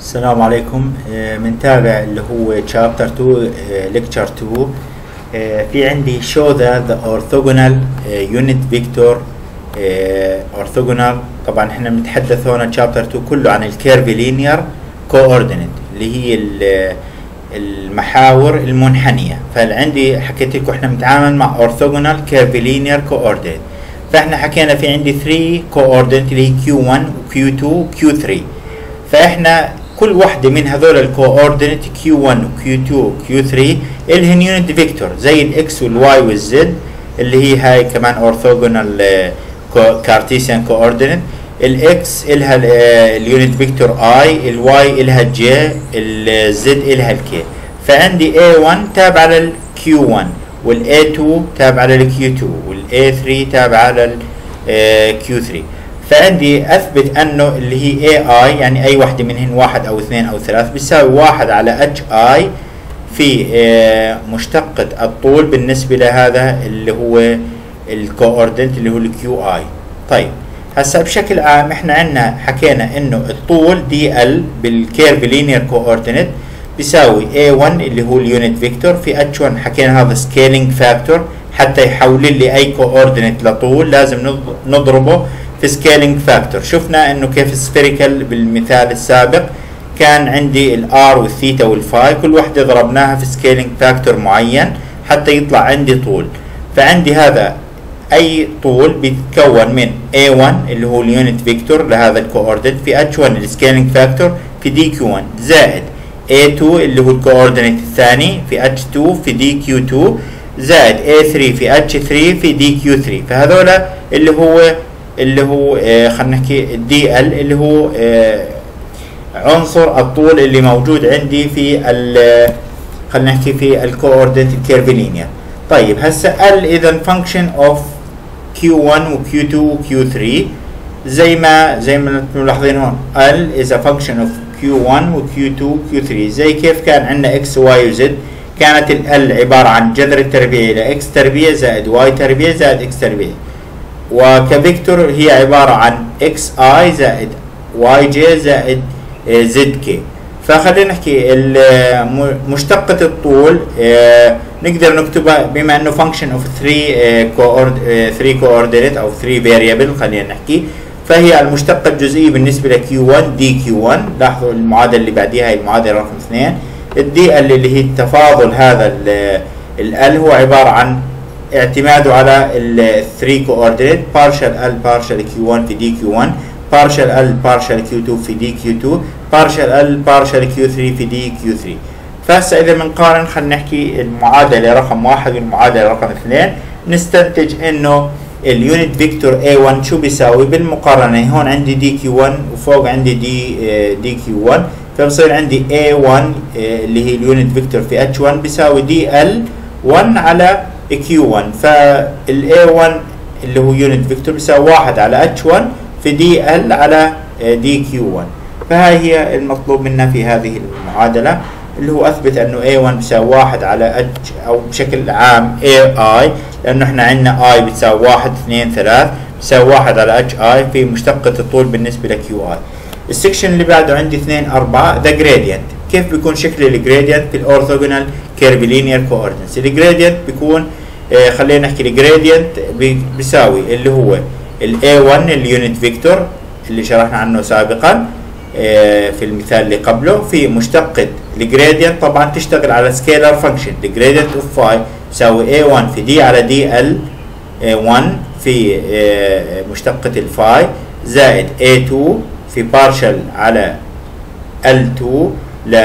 السلام عليكم. بنتابع اللي هو chapter 2 lecture 2. في عندي show that the orthogonal unit vector orthogonal. طبعا احنا بنتحدث هون chapter 2 كله عن الكيرف linear coordinate اللي هي المحاور المنحنية. فعندي حكيت لكم احنا بنتعامل مع orthogonal curve linear coordinate. فاحنا حكينا في عندي 3 coordinate اللي هي Q1 وQ2 وQ3. فاحنا كل واحدة من هذول الكوردينيت Q1 وQ2 وQ3 الهن يونت فيكتور زي الاكس والواي والزد اللي هي هاي كمان اورثوجونال كارتيسيان كوردينيت. الاكس الها اليونت فيكتور اي، الواي الها جي، الزد الها الكي. فعندي A1 تابعة للQ1 والA2 تابعة للQ2 والA3 تابعة للQ3. فعندي اثبت انه اللي هي AI يعني اي وحده منهن واحد او اثنين او ثلاث بيساوي واحد على HI في مشتقة الطول بالنسبة لهذا اللي هو الكوردينت اللي هو الQI. طيب هسا بشكل عام احنا عندنا حكينا انه الطول DL بالكيرف لينير كوردينت بيساوي A1 اللي هو اليونت فيكتور في H1. حكينا هذا سكيلينج فاكتور، حتى يحول لي اي كوردينت لطول لازم نضربه في سكيلينج فاكتور. شفنا انه كيف السفيريكال بالمثال السابق كان عندي الار والثيتا والفاي كل وحده ضربناها في سكيلينج فاكتور معين حتى يطلع عندي طول. فعندي هذا اي طول بيتكون من A1 اللي هو اليونت فيكتور لهذا الكوردينت في H1 السكيلينج فاكتور في DQ1 زائد A2 اللي هو الكوردينت الثاني في H2 في DQ2 زائد A3 في H3 في DQ3. فهذولا اللي هو خلينا نحكي الدي ال اللي هو عنصر الطول اللي موجود عندي في خلينا نحكي في الكوردينت الكيرف لينير. طيب هسه ال اذا فانكشن اوف Q1 وQ2 وQ3 زي ما ملاحظين هون ال از ا فانكشن اوف Q1 وQ2 وQ3 زي كيف كان عندنا x y و z. كانت ال عباره عن جذر التربيع الى x تربيع زائد y تربيع زائد x تربيع، وكفيكتور هي عبارة عن xi زائد yj زائد zk. فخلينا نحكي مشتقة الطول نقدر نكتبها بما انه function of 3 coordinate او 3 variable خلينا نحكي. فهي المشتقة الجزئية بالنسبة ل Q1 dQ1. لاحظوا المعادلة اللي بعديها هي المعادلة رقم 2. الدي اللي هي تفاضل هذا ال هو عبارة عن اعتماده على ال 3 coordinate partial L partial Q1 في DQ1 partial L partial Q2 في DQ2 partial L partial Q3 في DQ3. فهسه إذا بنقارن خلينا نحكي المعادلة رقم 1 والمعادلة رقم 2 نستنتج إنه اليونت فيكتور A1 شو بيساوي بالمقارنة. هون عندي DQ1 وفوق عندي DQ1 فبصير عندي A1 اللي هي اليونت فيكتور في H1 بيساوي DL1 على Q1. فال A1 اللي هو يونت فيكتور بيساوي 1 على H1 في DL على DQ1. فهاي هي المطلوب منا في هذه المعادلة اللي هو أثبت أنه A1 بيساوي 1 على H أو بشكل عام AI لأنه إحنا عندنا I بتساوي 1 2 3 بيساوي 1 على HI في مشتقة الطول بالنسبة ل QI. السكشن اللي بعده عندي 2 4 ذا جريدينت. كيف بيكون شكل الجريدينت في الاورثوجونال كيرف لينير كوردينتس؟ الجريدينت بيكون خلينا نحكي الجريدينت بيساوي اللي هو ال A1 اليونت فيكتور اللي شرحنا عنه سابقا في المثال اللي قبله في مشتقة الجريدينت. طبعا تشتغل على سكيلر فانكشن. الجريدينت اوف فاي بيساوي A1 في دي على دي ال 1 في مشتقة الفاي زائد A2 في بارشل على L2 ل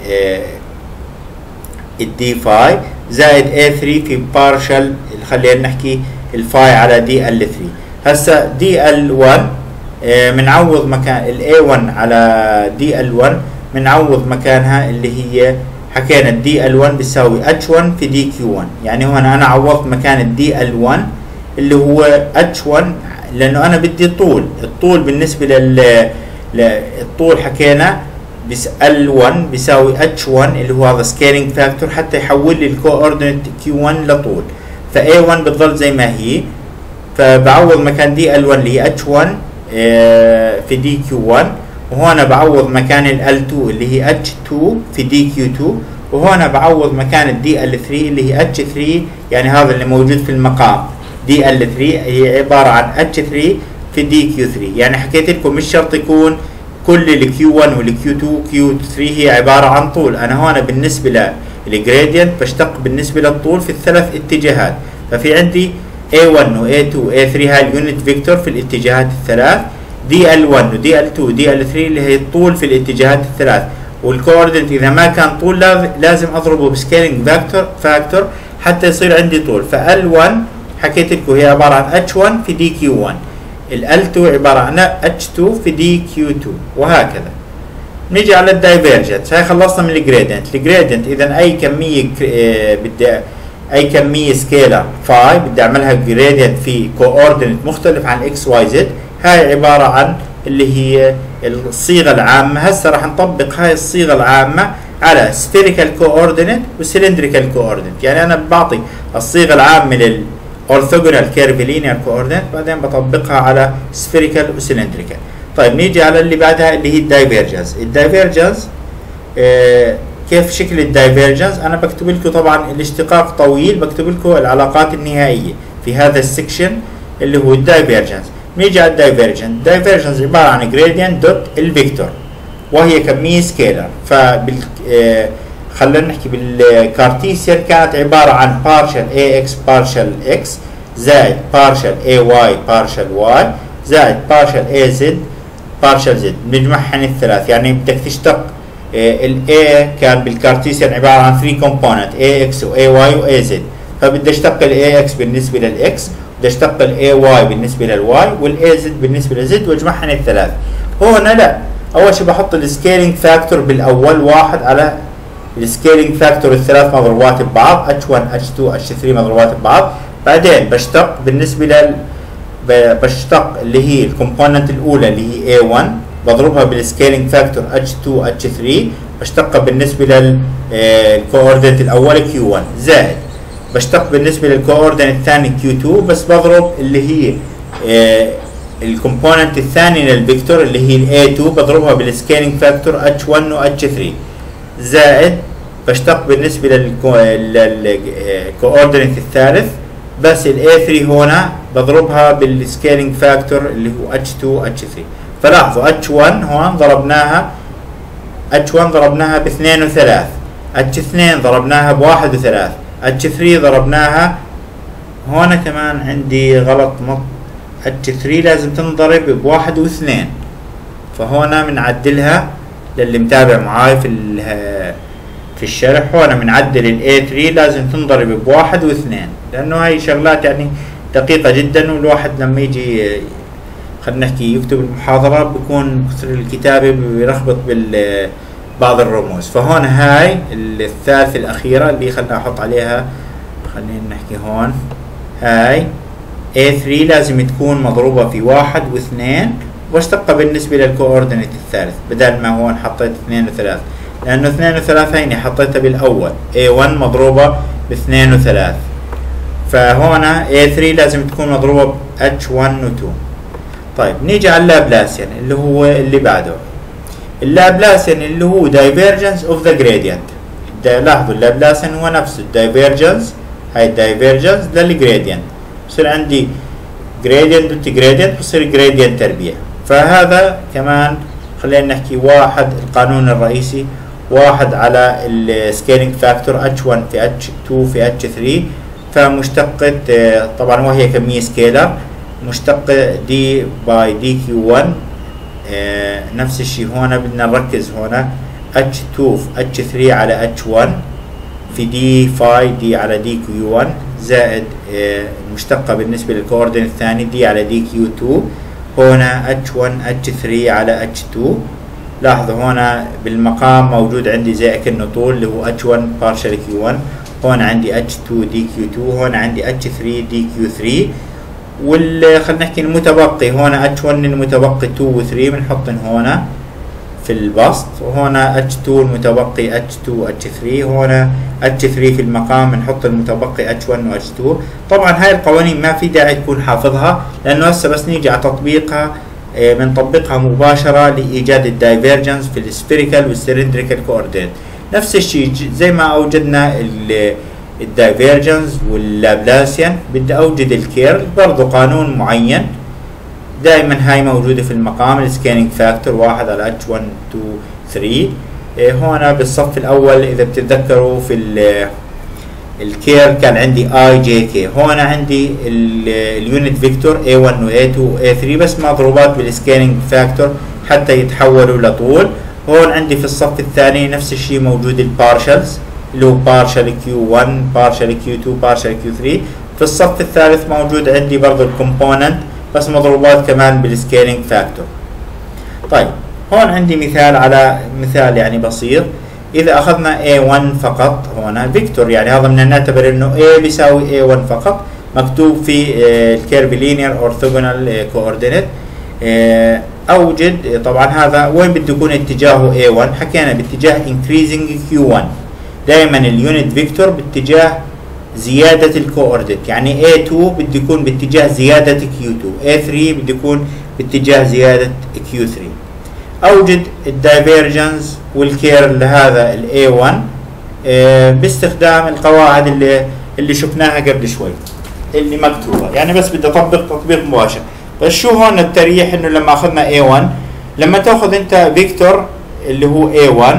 الدي فاي زائد A3 في بارشل خلينا نحكي الفاي على دي ال 3. هسا دي ال 1 بنعوض مكان ال A1 على دي ال 1 بنعوض مكانها اللي هي حكينا الدي ال 1 بيساوي H1 في دي Q1. يعني هون انا عوضت مكان الدي ال 1 اللي هو H1 لانه انا بدي الطول بالنسبة للطول حكينا L1 بيساوي H1 اللي هو هذا سكيلينج فاكتور حتى يحول لي الكوردينيت Q1 لطول. فA1 بتضل زي ما هي. فبعوض مكان دي L1 اللي هي H1 في DQ1 وهون بعوض مكان ال L2 اللي هي H2 في DQ2، وهون بعوض مكان ال DL3 اللي هي H3، يعني هذا اللي موجود في المقام DL3 هي عبارة عن H3 في DQ3. يعني حكيت لكم مش شرط يكون كل ال Q1 وال Q2 Q3 هي عبارة عن طول. أنا هون بالنسبة للجريدينت بشتق بالنسبة للطول في الثلاث اتجاهات، ففي عندي A1 و A2 و A3 هاي اليونت فيكتور في الاتجاهات الثلاث، DL1 و DL2 و DL3 اللي هي الطول في الاتجاهات الثلاث، والكوردينت إذا ما كان طول لازم أضربه بسكيلينج فاكتور حتى يصير عندي طول. فL1 حكيت لكم هي عبارة عن H1 في DQ1، ال L2 عبارة عن H2 في DQ2 وهكذا. نيجي على الدايفيرجنس. هاي خلصنا من الجريدينت. الجريدينت إذا أي كمية سكيلر فاي بدي أعملها جريدينت في كوردينت مختلف عن X Y Z، هاي عبارة عن اللي هي الصيغة العامة. هسه راح نطبق هاي الصيغة العامة على spherical coordinate و cylindrical coordinate. يعني أنا بعطي الصيغة العامة للأورثوغونال كيرفيلينير coordinate، بعدين بطبقها على spherical و cylindrical. طيب نيجي على اللي بعدها اللي هي الدايفيرجنس. الدايفيرجنس كيف شكل الدايفيرجنس؟ أنا بكتب لكم طبعا الاشتقاق طويل، بكتب لكم العلاقات النهائية في هذا السكشن اللي هو الدايفيرجنس. نيجي على الدايفيرجنس. الدايفيرجنس عبارة عن gradient دوت الفيكتور، وهي كمية سكيلر. خلينا نحكي بالكارتيسيان كانت عبارة عن partial AX partial X زائد partial AY partial Y زائد partial AZ partial Z، بنجمعهن الثلاث. يعني بدك تشتق ال A كان بالكارتيسيان عبارة عن 3 component AX و AY و AZ، فبدي اشتق ال AX بالنسبة لل X، بدي اشتق ال AY بالنسبة لل Y وال AZ بالنسبة لل Z واجمعهن الثلاث. هنا لا، أول شيء بحط السكيلينج فاكتور بالأول 1 على السكيلينج فاكتور الثلاث مضروبات ببعض H1 H2 H3 مضروبات ببعض. بعدين بشتق بالنسبة بشتق اللي هي الكومبوننت الأولى اللي هي A1 بضربها بالسكيلينج فاكتور H2 H3، بشتقها بالنسبة للكوردينت الأول Q1 زائد بشتق بالنسبة للكوردينت الثاني Q2 بس بضرب اللي هي الكومبوننت الثاني للفيكتور اللي هي A2 بضربها بالسكيلينج فاكتور H1 و H3 زائد بشتق بالنسبة للكوردينت الثالث بس ال A3 هنا بضربها بالسكيلينج فاكتور اللي هو H2 H3. فلاحظوا H1 هون ضربناها ب2 و3، H2 ضربناها ب1 و3، H3 ضربناها هون كمان عندي غلط H3 لازم تنضرب ب1 و2، فهون بنعدلها للي متابع معاي في الشرح. هون بنعدل ال A3 لازم تنضرب ب1 و2، لأنه هاي شغلات يعني دقيقة جدا، والواحد لما يجي خلينا نحكي يكتب المحاضرة بيكون كثر الكتابة بيلخبط بعض الرموز. فهون هاي الثالثة الأخيرة اللي خلينا أحط عليها، خلينا نحكي هون هاي A3 لازم تكون مضروبة في 1 و2 واشتقها بالنسبة للكوردينيت الثالث، بدل ما هون حطيت 2 و3، لأنه 2 و3 هيني حطيتها بالأول A1 مضروبة ب2 و3، فهون A3 لازم تكون مضروبة ب H1 و2. طيب نيجي على اللابلاسيان اللي هو اللي بعده. اللابلاسيان اللي هو divergence of the gradient. لاحظوا اللابلاسيان هو نفسه الدايفيرجنس، هاي الدايفيرجنس للجريدينت، بصير عندي gradient دوت gradient بصير gradient تربيع. فهذا كمان خلينا نحكي واحد القانون الرئيسي، واحد على السكيلينج فاكتور H1 في H2 في H3، فمشتقة طبعا وهي كمية سكيلر مشتقة دي باي دي Q1. نفس الشيء هنا بدنا نركز هنا H2 في H3 على H1 في دي فاي دي على دي Q1 زائد المشتقة بالنسبة للكوردينيت الثاني دي على دي Q2. هنا H1 H3 على H2. لاحظوا هنا بالمقام موجود عندي زي كأنه طول اللي هو H1 partial Q1، هون عندي H2 دي Q2، هون عندي H3 دي Q3، خلينا نحكي المتبقي هون H1 المتبقي 2 و 3 بنحطن هون في البسط، وهنا H2 المتبقي H2 H3، هون H3 في المقام بنحط المتبقي H1 و H2. طبعا هاي القوانين ما في داعي تكون حافظها، لانه هسه بس نيجي على تطبيقها بنطبقها مباشرة لإيجاد الدايفيرجنس في السفيريكال والسلندريكال كوردينيت. نفس الشيء زي ما أوجدنا الدايفيرجنس واللابلاسيان بدي أوجد الكيرل، برضو قانون معين دائما هاي موجودة في المقام، السكيلينج فاكتور 1 على H1 2 3. هنا بالصف الأول إذا بتتذكروا في الكير كان عندي I J K، هون عندي اليونت فيكتور A1 و A2 و A3 بس مضروبات بالسكيلينج فاكتور حتى يتحولوا لطول. هون عندي في الصف الثاني نفس الشيء موجود البارشلز اللي هو بارشل Q1 بارشل Q2 بارشل Q3. في الصف الثالث موجود عندي برضو الكومبوننت بس مضروبات كمان بالسكيلينج فاكتور. طيب هون عندي مثال على مثال يعني بسيط. إذا أخذنا A1 فقط هنا فيكتور، يعني هذا بدنا نعتبر إنه A بيساوي A1 فقط، مكتوب في الكيرفيلينير أورثوغونال كوردينيت. أوجد طبعا هذا وين بده يكون اتجاهه A1، حكينا باتجاه increasing Q1، دائما اليونت فيكتور باتجاه زيادة الكوردينيت، يعني A2 بده يكون باتجاه زيادة Q2، A3 بده يكون باتجاه زيادة Q3. أوجد الدايفيرجنس والكيرل لهذا ال A1 باستخدام القواعد اللي شفناها قبل شوي اللي مكتوبة، يعني بس بدي أطبق تطبيق مباشر. بس شو هون التريح إنه لما أخذنا A1، لما تأخذ أنت فيكتور اللي هو A1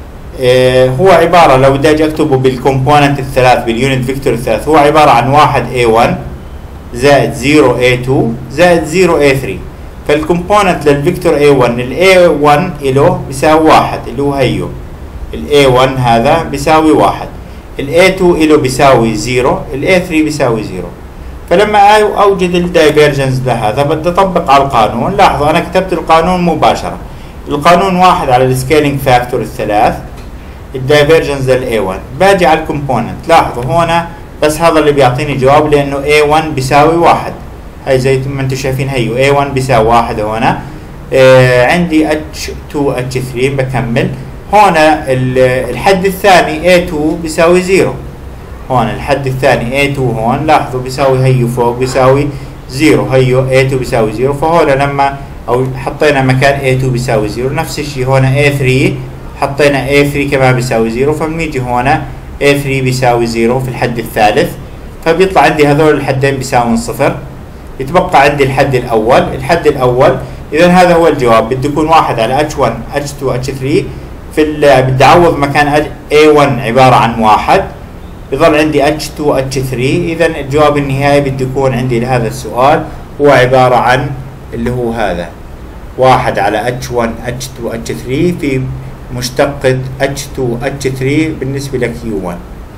هو عبارة لو بدي أجي أكتبه بالكومبوننت الثلاث باليونت فيكتور الثلاث، هو عبارة عن 1 A1 زائد 0 A2 زائد 0 A3. فالكومبوننت للفيكتور A1 ال A1 إله بيساوي 1 اللي هو هيو، ال A1 هذا بيساوي 1، ال A2 إله بيساوي 0، ال A3 بيساوي 0. فلما أوجد الدايفيرجنس لهذا بدي أطبق على القانون. لاحظوا أنا كتبت القانون مباشرة، القانون 1 على السكيلينج فاكتور الثلاث، الدايفيرجنس لل A1. باجي على الكومبوننت، لاحظوا هنا بس هذا اللي بيعطيني جواب لأنه A1 بيساوي 1، هاي زي ما انتم شايفين هيو A1 بيساوي 1 هنا. عندي H2 H3 بكمل. هنا الحد الثاني A2 بيساوي 0، هون الحد الثاني A2 هون لاحظوا بيساوي هيو فوق بيساوي 0، هيو A2 بيساوي 0. فهون لما او حطينا مكان A2 بيساوي 0، نفس الشيء هون A3 حطينا A3 كمان بيساوي 0، فبنيجي هون A3 بيساوي 0 في الحد الثالث، فبيطلع عندي هذول الحدين بيساوي 0. يتبقى عندي الحد الأول، إذا هذا هو الجواب، بده يكون 1 على H1 H2 H3. بدي أعوض مكان A1 عبارة عن 1، بظل عندي H2 H3. إذا الجواب النهائي بده يكون عندي لهذا السؤال هو عبارة عن اللي هو هذا 1 على H1 H2 H3 في مشتقة H2 H3 بالنسبة ل Q1.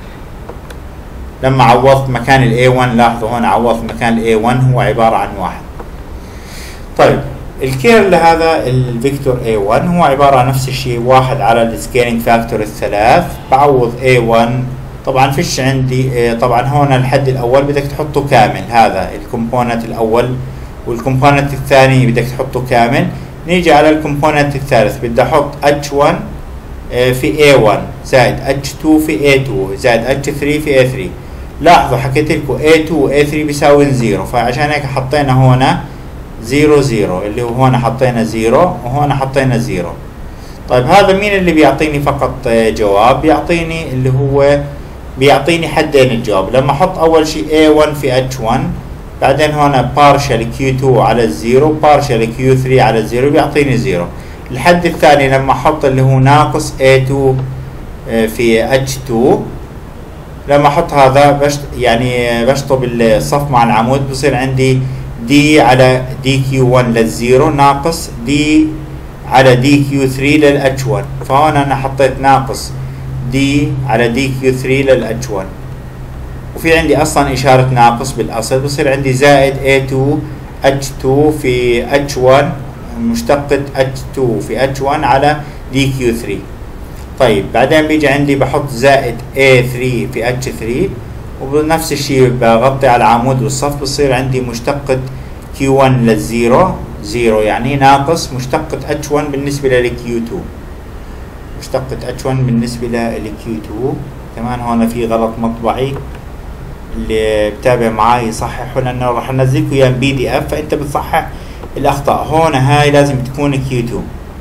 لما عوضت مكان ال A1 لاحظوا هون عوضت مكان ال A1 هو عبارة عن 1. طيب الكيرل لهذا الفيكتور A1 هو عبارة عن نفس الشيء 1 على السكيلينج فاكتور الثلاث. بعوض A1 طبعا فيش عندي طبعا هون الحد الأول بدك تحطه كامل، هذا الكومبوننت الأول، والكومبوننت الثاني بدك تحطه كامل. نيجي على الكومبوننت الثالث بدي أحط H1 في A1 زائد H2 في A2 زائد H3 في A3. لاحظوا حكيت لكم A2 و A3 بيساوي 0، فعشان هيك حطينا هنا 0 0 اللي هو هون حطينا 0 وهون حطينا 0. طيب هذا مين اللي بيعطيني فقط جواب؟ بيعطيني اللي هو بيعطيني حدين الجواب. لما احط اول شيء A1 في H1 بعدين هون partial Q2 على 0 partial Q3 على 0 بيعطيني 0. الحد الثاني لما احط اللي هو ناقص A2 في H2، لما احط هذا يعني بشطب الصف مع العمود بصير عندي دي على دي Q1 للزيرو ناقص دي على دي Q3 للH1. فهون انا حطيت ناقص دي على دي Q3 للH1، وفي عندي اصلا اشارة ناقص بالاصل، بصير عندي زائد A2 H2 في H1 مشتقة H2 في H1 على دي Q3. طيب بعدين بيجي عندي بحط زائد A3 في H3، وبنفس الشيء بغطي على العمود والصف، بصير عندي مشتقة Q1 للزيرو 0 يعني ناقص مشتقة H1 بالنسبة لQ2، مشتقة H1 بالنسبة لQ2. كمان هون في غلط مطبعي، اللي بتابع معي يصححوا لأنه راح انزلكم اياه PDF، فانت بتصحح الاخطاء هون هاي لازم تكون Q2،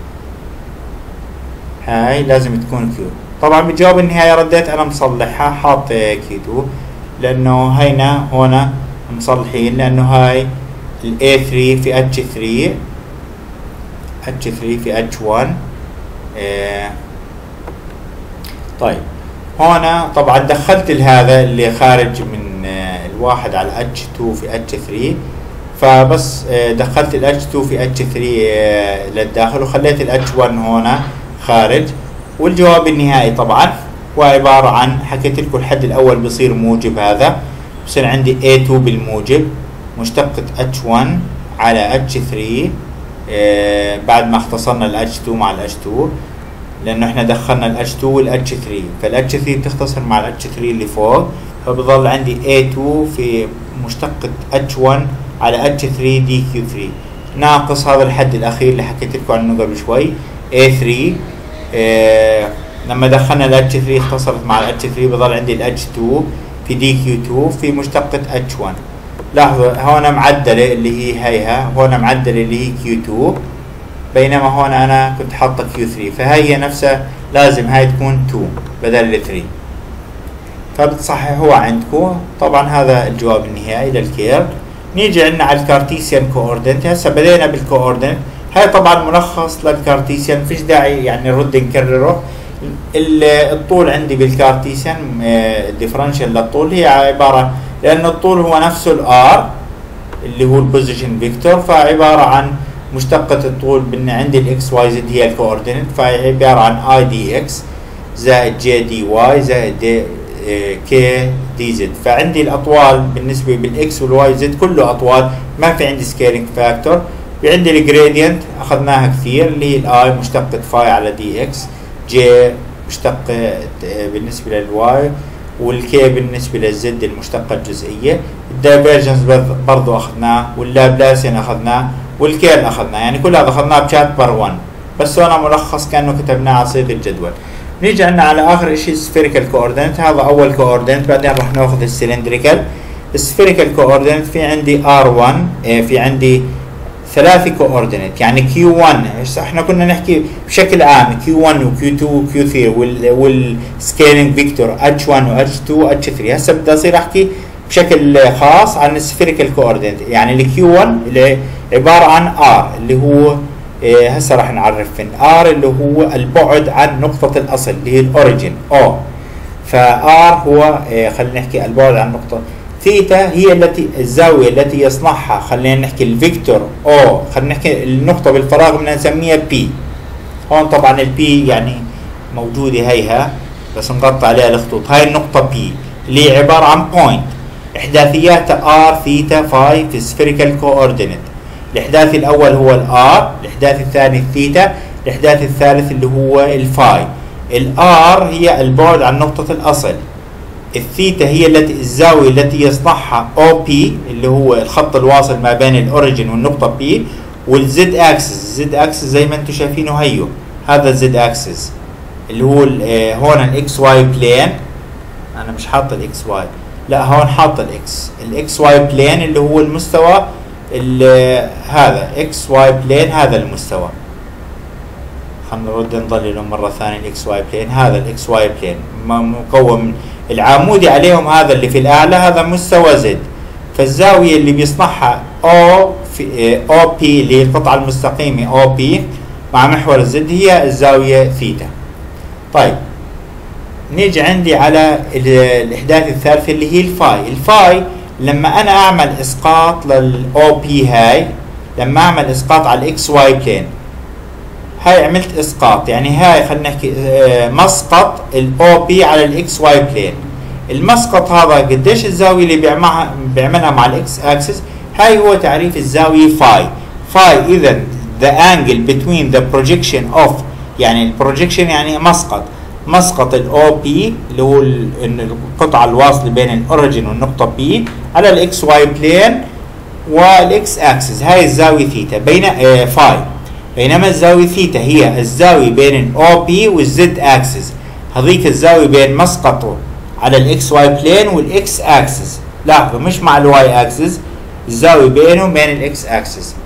هاي لازم تكون Q. طبعا بالجواب النهائي رديت انا مصلحها حاط Q2 لانه هينا هون مصلحين، لانه هاي ال A3 في H3 في H1. طيب هون طبعا دخلت هذا اللي خارج من الواحد على H2 في H3، فبس دخلت ال H2 في H3 للداخل وخليت ال H1 هون خارج. والجواب النهائي طبعا هو عبارة عن، حكيت لكم الحد الأول بصير موجب، هذا بصير عندي A2 بالموجب مشتقة H1 على H3 بعد ما اختصرنا ال H2 مع ال H2، لأنه احنا دخلنا ال H2 وال H3، فال H3 بتختصر مع ال H3 اللي فوق، فبظل عندي A2 في مشتقة H1 على H3 DQ3 ناقص هذا الحد الأخير اللي حكيت لكم عنه قبل شوي A3. لما دخلنا ال H3 اختصرت مع ال H3 بظل عندي ال H2 في DQ2 في مشتقة H1. لاحظوا هون معدلة اللي هي هيها، هون معدلة اللي هي Q2، بينما هون أنا كنت حاطة Q3، فهي نفسها لازم هاي تكون 2 بدل ال 3، فبتصححوها عندكم. طبعا هذا الجواب النهائي للكيرف. نيجي عندنا على الكارتيسيان كوردينت. هسه بدينا بالكوردينت، هاي طبعا ملخص للكارتيسيان، فيش داعي يعني نرد نكرره. الطول عندي بالكارتيسيان الديفرنشال للطول هي عبارة، لأن الطول هو نفسه الار اللي هو البوزيشن فيكتور، فعبارة عن مشتقة الطول عندي الاكس واي زد هي الكوردينت، فهي عبارة عن اي دي اكس زائد جي دي واي زائد دي كي دي زد. فعندي الاطوال بالنسبة بالاكس والواي زد كله اطوال، ما في عندي سكيلينج فاكتور. عندي الجريدينت اخذناها كثير اللي هي الاي مشتقة فاي على دي اكس، جي مشتقة بالنسبة للواي، والكي بالنسبة للزد المشتقة الجزئية. الدايفرجنس برضو اخذناه، واللابلاسيان اخذناه، والكيل اخذناه، يعني كل هذا اخذناه بشابتر 1، بس هنا ملخص كانه كتبناه على صيغة الجدول. نيجي عندنا على اخر شيء سفيريكال كوردينت، هذا اول كوردينت، بعدين راح ناخذ السلندريكال. السفيريكال كوردينت في عندي R1، في عندي 3 كوردينت، يعني Q1 احنا كنا نحكي بشكل عام Q1 وQ2 وQ3 والسكيلينج فيكتور H1 وH2 وH3. هسه بدي اصير احكي بشكل خاص عن السفيريكال كوردينت، يعني ال Q1 اللي عبارة عن R اللي هو هسه راح نعرف R اللي هو البعد عن نقطة الأصل اللي هي الأوريجين O، فR هو خلينا نحكي البعد عن نقطة. ثيتا هي الزاوية التي يصنعها، خلينا نحكي الفيكتور او، خلينا نحكي النقطة بالفراغ بدنا نسميها بي. هون طبعا البي يعني موجودة هيها بس نغطي عليها الخطوط، هاي النقطة بي اللي هي عبارة عن بوينت احداثياتها ار ثيتا فاي في سفيريكال كوردينيت. الاحداث الاول هو الار، الاحداث الثاني الثيتا، الاحداث الثالث اللي هو الفاي. الار هي البعد عن نقطة الاصل، الثيتا هي الزاوية التي يصنعها او بي اللي هو الخط الواصل ما بين الاوريجين والنقطة بي، والزد اكسس، الزد اكسس زي ما انتم شايفينه هيو، هذا الزد اكسس اللي هو هون الاكس واي بلين. انا مش حاط الاكس واي، لا هون حاط الاكس واي بلين اللي هو المستوى هذا اكس واي بلين، هذا المستوى. خلينا نرد نضلله مرة ثانية. الاكس واي بلين، هذا الاكس واي بلين مكون من العمودي عليهم، هذا اللي في الاعلى هذا مستوى زد، فالزاوية اللي بيصنعها او في او بي اللي هي القطعة المستقيمة او بي مع محور الزد هي الزاوية ثيتا. طيب نيجي عندي على الاحداث الثالثة اللي هي الفاي. الفاي لما انا اعمل اسقاط للاو بي، هاي لما اعمل اسقاط على الاكس واي بلين، هاي عملت اسقاط، يعني هاي خلينا نحكي مسقط الاو بي على الاكس واي بلين. المسقط هذا قديش الزاويه اللي بيعملها مع الاكس اكسس، هاي هو تعريف الزاويه فاي. فاي اذا the angle between the projection of، يعني البروجيكشن يعني مسقط الاو بي اللي هو القطعه الواصله بين الاوريجين والنقطه بي على الاكس واي بلين والاكس اكسس، هاي الزاويه ثيتا بين فاي. بينما الزاوية ثيتا هي الزاوية بين الاو بي والزد اكسس، هذيك الزاوية بين مسقطه على الاكس واي بلين والاكس اكسس. لاحظوا مش مع الواي اكسس، الزاوية بينهم بين الاكس اكسس.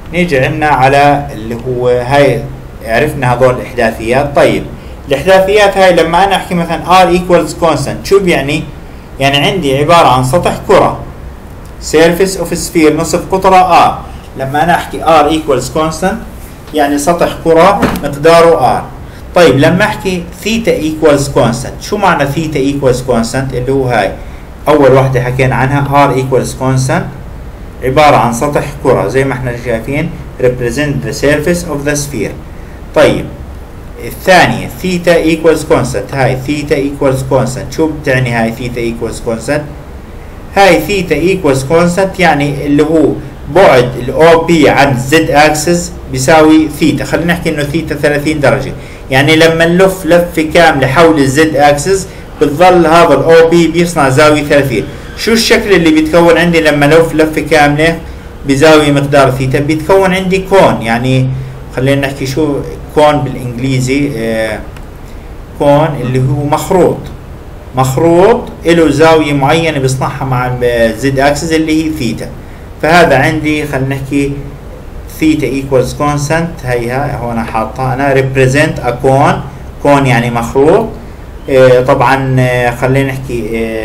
نيجي عنا على اللي هو هاي، عرفنا هذول الاحداثيات. طيب الاحداثيات هاي لما انا احكي مثلا r equals constant شو بيعني؟ يعني عندي عبارة عن سطح كرة surface of sphere نصف قطرة r. لما انا احكي r equals constant يعني سطح كرة مقداره r. طيب لما احكي theta equals constant شو معنى theta equals constant؟ اللي هو هاي اول وحدة حكينا عنها r equals constant عبارة عن سطح كرة زي ما احنا شايفين represent the surface of the sphere. طيب الثانية theta equals constant، هاي theta equals constant شو بتعني هاي theta equals constant؟ هاي theta equals constant يعني اللي هو بعد ال OP عن z axis بيساوي ثيتا. خلينا نحكي انه ثيتا 30 درجة، يعني لما نلف لفة كاملة حول ال z axis بتظل هذا ال OP بيصنع زاوية 30. شو الشكل اللي بيتكون عندي لما لف لفة كاملة بزاوية مقدار ثيتا؟ بيتكون عندي كون. يعني خلينا نحكي شو كون بالانجليزي، كون اللي هو مخروط له زاوية معينة بيصنعها مع الزد اكسس اللي هي ثيتا. فهذا عندي خلينا نحكي ثيتا ايكوالز كونستانت، هي هون حاطها انا represent a كون يعني مخروط. طبعا خلينا نحكي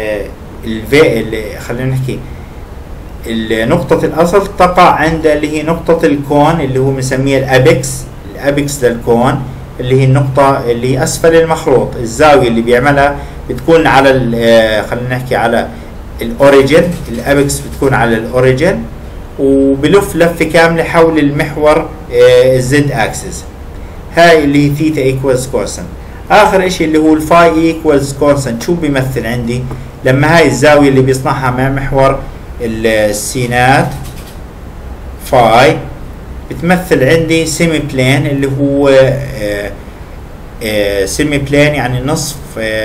خلينا نحكي نقطة الأصل تقع عند اللي هي نقطة الكون اللي هو بنسميها الأبكس للكون، اللي هي النقطة اللي هي أسفل المخروط. الزاوية اللي بيعملها بتكون على خلينا نحكي على الأوريجن، الأبكس بتكون على الأوريجن وبلف لفة كاملة حول المحور الزد أكسس. هاي اللي هي ثيتا ايكوالز كونستانت. آخر إشي اللي هو الفاي ايكوالز كونستانت شو بيمثل عندي؟ لما هاي الزاوية اللي بيصنعها مع محور السينات فاي بتمثل عندي سيمي بلين، اللي هو سيمي بلين يعني نصف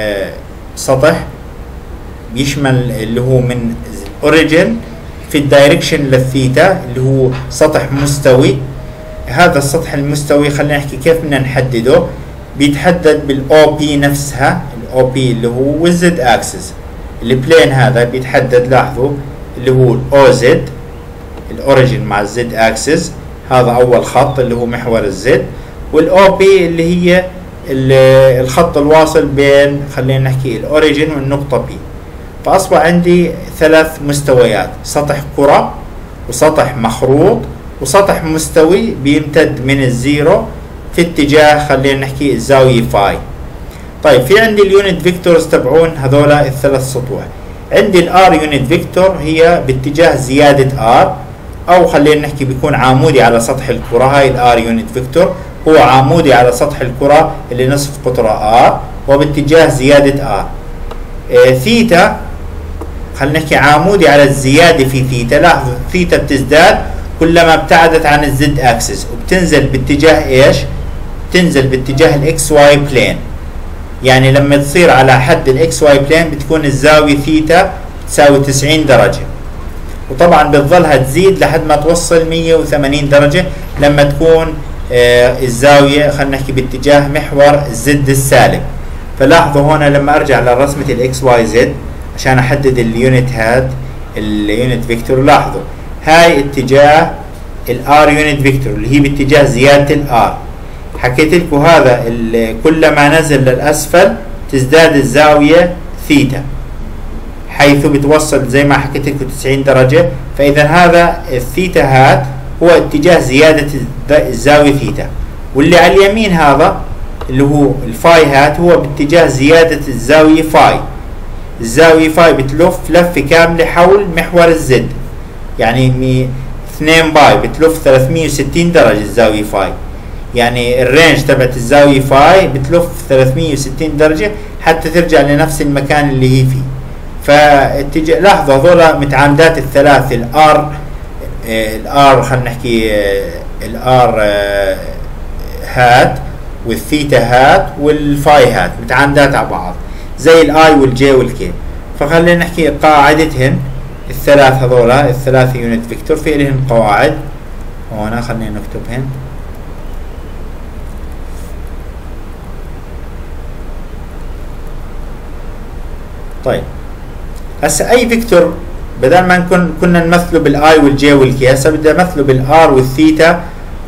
سطح بيشمل اللي هو من اوريجن في الدايركشن للثيتا اللي هو سطح مستوي. هذا السطح المستوي خلينا نحكي كيف بدنا نحدده؟ بيتحدد بالاو بي نفسها، الاو بي اللي هو والزد اكسس. البلين هذا بيتحدد، لاحظوا اللي هو الاو زد الاوريجن مع الزد اكسس، هذا اول خط اللي هو محور الزد، والاو بي اللي هي الخط الواصل بين خلينا نحكي الاوريجن والنقطة بي. فاصبح عندي ثلاث مستويات، سطح كرة وسطح مخروط وسطح مستوي بيمتد من الزيرو في اتجاه خلينا نحكي الزاوية فاي. طيب في عندي اليونت فيكتورز تبعون هذول الثلاث سطوح. عندي الار يونت فيكتور هي باتجاه زيادة ار، او خلينا نحكي بيكون عمودي على سطح الكرة. هاي الار يونت فيكتور هو عمودي على سطح الكرة اللي نصف قطره ار وباتجاه زيادة ار. ثيتا خلينا نحكي عمودي على الزيادة في ثيتا. لاحظوا ثيتا بتزداد كلما ابتعدت عن الزد اكسس، وبتنزل باتجاه ايش؟ بتنزل باتجاه الاكس واي بلين. يعني لما تصير على حد الاكس واي بلين بتكون الزاوية ثيتا تساوي 90 درجة، وطبعا بتظلها تزيد لحد ما توصل 180 درجة لما تكون الزاوية خلينا نحكي باتجاه محور الزد السالب. فلاحظوا هون لما ارجع لرسمة الاكس واي زد عشان احدد اليونت هاد اليونت فيكتور، لاحظوا هاي اتجاه الار يونت فيكتور اللي هي باتجاه زيادة الار. حكيت لكم هذا كلما نزل للاسفل تزداد الزاوية ثيتا، حيث بتوصل زي ما حكيت لكم 90 درجة. فاذا هذا الثيتا هات هو اتجاه زيادة الزاوية ثيتا، واللي على اليمين هذا اللي هو الفاي هات هو باتجاه زيادة الزاوية فاي. الزاوية فاي بتلف لفة كاملة حول محور الزد، يعني 2 باي بتلف 360 درجة الزاوية فاي. يعني الرينج تبعت الزاوية فاي بتلف 360 درجة حتى ترجع لنفس المكان اللي هي فيه. فاتجاه لاحظوا هذول متعامدات الثلاث، الار خلينا نحكي الار هات والثيتا هات والفاي هات متعامدات على بعض زي الاي والجي والكي. فخلينا نحكي قاعدتهن الثلاث هذول الثلاث يونت فيكتور في لهم قواعد هون، خلينا نكتبهن. طيب هسه اي فيكتور بدل ما كنا نمثله بالاي والجي والكي، هسه بدي امثله بالار والثيتا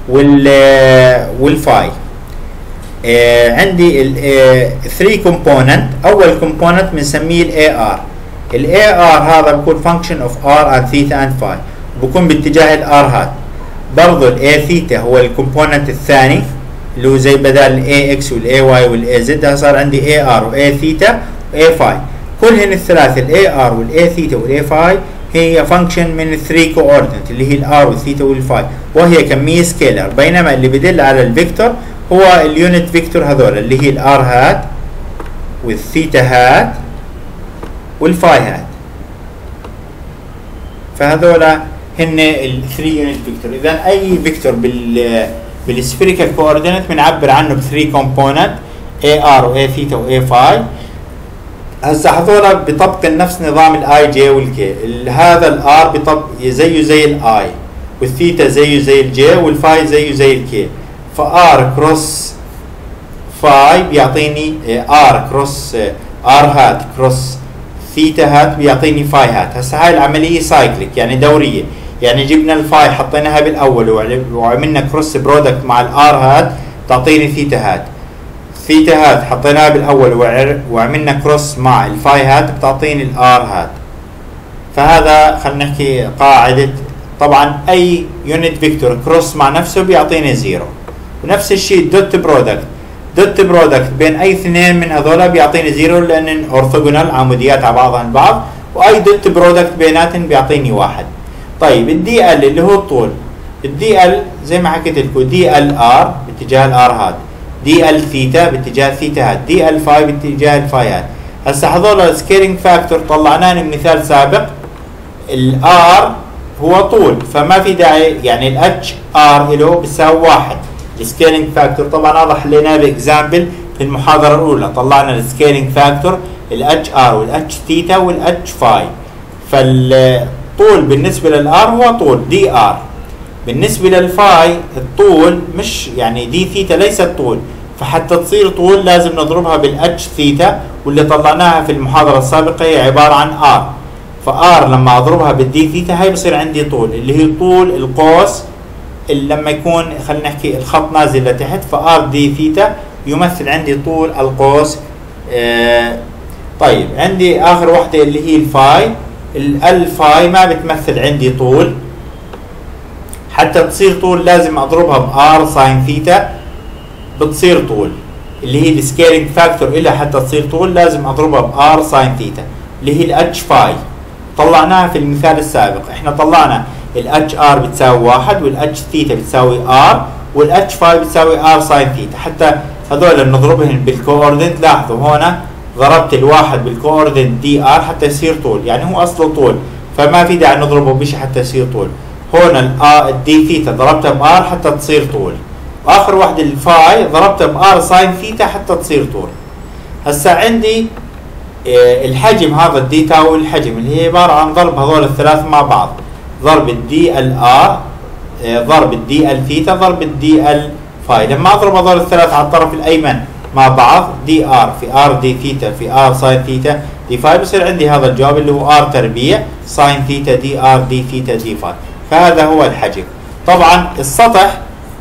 والفاي. عندي ال 3 كومبوننت. اول كومبوننت بنسميه الاي ار. الاي ار هذا بكون فانكشن اوف ار اند ثيتا اند فاي، بكون باتجاه الار هات. برضه الاي ثيتا هو الكومبوننت الثاني اللي هو زي بدل الاي اكس والاي واي والاي زد، صار عندي اي ار واي ثيتا واي فاي. كلهن الثلاثه الاي ار والاي ثيتا والاي فاي هي فانكشن من الثري كوردينت اللي هي الار والثيتا والفاي، وهي كميه سكيلر. بينما اللي بدل على الفيكتور هو اليونت فيكتور هذول اللي هي الار هات والثيتا هات والفاي هات. فهذول هن الثري يونت فيكتور. اذا اي فيكتور بالسفيريكال كوردينت بنعبر عنه بثري كومبوننت اي ار واي ثيتا واي فاي. هسه هذول بيطبق نفس نظام الاي جي والكي. هذا الار بيطبق زيه زي الاي، والثيتا زيه زي الجي، والفاي زيه زي الكي. فار كروس فاي بيعطيني ار كروس ار هات كروس ثيتا هات بيعطيني فاي هات. هسه هاي العمليه سايكليك يعني دوريه، يعني جبنا الفاي حطيناها بالاول وعملنا كروس برودكت مع الار هات تعطيني ثيتا هات. ثيتا هات حطيناها بالاول وعملنا كروس مع الفاي هات بتعطيني الار هات. فهذا خلينا نحكي قاعده. طبعا اي يونت فيكتور كروس مع نفسه بيعطيني زيرو. ونفس الشيء دوت برودكت. دوت برودكت بين اي اثنين من هذول بيعطيني زيرو لان اورثوجونال عموديات على بعضها البعض، واي دوت برودكت بيناتهم بيعطيني واحد. طيب الدي ال اللي هو الطول، الدي ال زي ما حكيت لكم دي ال ار باتجاه الار هاد، دي ال ثيتا باتجاه ثيتا هاد، دي ال فاي باتجاه الفاي هاد. هسه هذول السكيلينج فاكتور طلعناه من مثال سابق. الار هو طول فما في داعي، يعني الاتش ار له بيساوي واحد. السكيلينج فاكتور طبعا هذا حليناه باكزامبل في المحاضره الاولى، طلعنا السكيلينج فاكتور الاتش ار والاتش ثيتا والاتش فاي. فالطول بالنسبه للار هو طول دي ار. بالنسبه للفاي الطول مش يعني دي ثيتا ليست طول، فحتى تصير طول لازم نضربها بالاتش ثيتا واللي طلعناها في المحاضره السابقه هي عباره عن ار. فار لما اضربها بالدي ثيتا هي بصير عندي طول اللي هي طول القوس اللي لما يكون خلينا نحكي الخط نازل لتحت، فار دي ثيتا يمثل عندي طول القوس. طيب عندي اخر وحده اللي هي الفاي. الفاي ما بتمثل عندي طول، حتى تصير طول لازم اضربها بار ساين ثيتا بتصير طول، اللي هي السكيلينج فاكتور إلها حتى تصير طول لازم اضربها بار ساين ثيتا اللي هي الاتش فاي. طلعناها في المثال السابق. احنا طلعنا الاتش ار بتساوي واحد والاتش ثيتا بتساوي ار والاتش فاي بتساوي ار ساين ثيتا. حتى هذول بنضربهم بالكوردينت. لاحظوا هنا ضربت الواحد بالكوردينت دي ار حتى يصير طول، يعني هو اصله طول فما في داعي نضربه بشيء حتى يصير طول. هون الدي ثيتا ضربتها بار حتى تصير طول، واخر واحده الفاي ضربتها بار ساين ثيتا حتى تصير طول. هسا عندي الحجم هذا الدي تاو الحجم اللي هي عباره عن ضرب هذول الثلاث مع بعض، ضرب الدي ال ار ضرب الدي ال ثيتا ضرب الدي ال فاي. لما اضرب هذول الثلاث على الطرف الايمن مع بعض دي ار في ار دي ثيتا في ار ساين ثيتا دي فاي بصير عندي هذا الجواب اللي هو ار تربيع ساين ثيتا دي ار دي ثيتا دي فاي. فهذا هو الحجم. طبعا السطح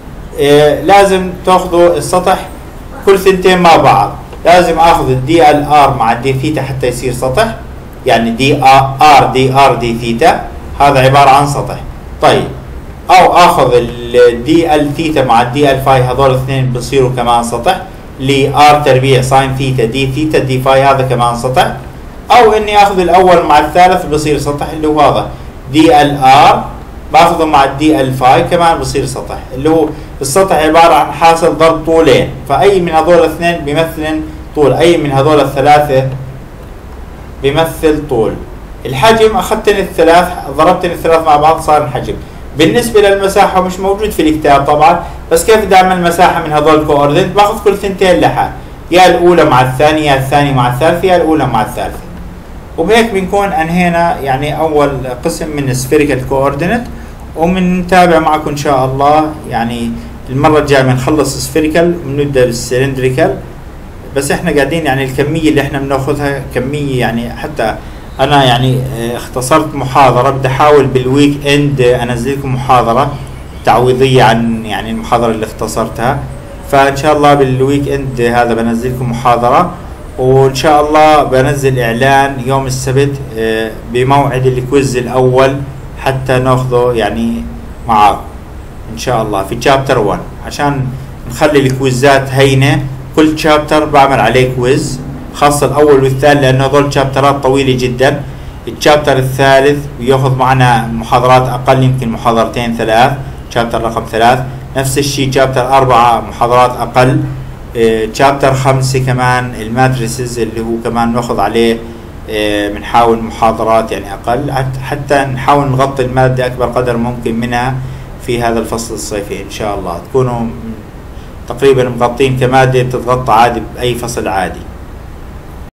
لازم تاخذوا السطح كل ثنتين مع بعض. لازم اخذ الدي ال ار مع الدي ثيتا حتى يصير سطح، يعني دي ار دي ثيتا هذا عباره عن سطح. طيب او اخذ الدي ال ثيتا مع الدي ال فاي هذول الاثنين بصيروا كمان سطح، لي ار تربيع ساين ثيتا دي فاي هذا كمان سطح. او اني اخذ الاول مع الثالث بصير سطح اللي هو هذا دي ال ار باخذه مع الدي ال فاي كمان بصير سطح، اللي هو السطح عباره عن حاصل ضرب طولين، فاي من هذول الاثنين بيمثل طول، اي من هذول الثلاثه بيمثل طول. الحجم اخذتني الثلاث ضربتني الثلاث مع بعض صار الحجم. بالنسبه للمساحه مش موجود في الكتاب طبعا، بس كيف بدي اعمل مساحه من هذول الكوردينت؟ باخذ كل ثنتين لحال، يا الاولى مع الثانيه يا الثانيه مع الثالثه يا الاولى مع الثالثه. وبهيك بنكون انهينا يعني اول قسم من السفيريكال كوردينت، ومنتابع معكم ان شاء الله. يعني المره الجايه بنخلص سفيريكال وبنبدا بالسلندريكال، بس احنا قاعدين يعني الكميه اللي احنا بناخذها كميه يعني حتى انا يعني اختصرت محاضرة، بدي احاول بالويك اند انزل لكم محاضرة تعويضية عن يعني المحاضرة اللي اختصرتها. فان شاء الله بالويك اند هذا بنزل لكم محاضرة، وان شاء الله بنزل اعلان يوم السبت بموعد الكويز الاول حتى ناخذه يعني معاكم ان شاء الله في شابتر 1، عشان نخلي الكويزات هينة. كل شابتر بعمل عليه كويز، خاصة الاول والثاني لانه هذول شابترات طويلة جدا. الشابتر الثالث بياخذ معنا محاضرات اقل، يمكن محاضرتين ثلاث، شابتر رقم 3. نفس الشيء شابتر 4 محاضرات اقل. شابتر 5 كمان الماتريسز اللي هو كمان ناخذ عليه بنحاول محاضرات يعني اقل، حتى نحاول نغطي المادة اكبر قدر ممكن منها في هذا الفصل الصيفي ان شاء الله. تكونوا تقريبا مغطين كمادة بتتغطى عادي باي فصل عادي.